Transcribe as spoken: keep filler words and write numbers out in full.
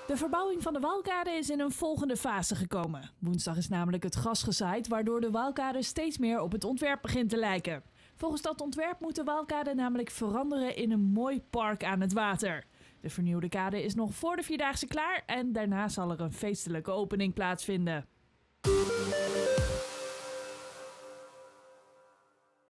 De verbouwing van de Waalkade is in een volgende fase gekomen. Woensdag is namelijk het gras gezaaid, waardoor de Waalkade steeds meer op het ontwerp begint te lijken. Volgens dat ontwerp moet de Waalkade namelijk veranderen in een mooi park aan het water. De vernieuwde kade is nog voor de Vierdaagse klaar en daarna zal er een feestelijke opening plaatsvinden.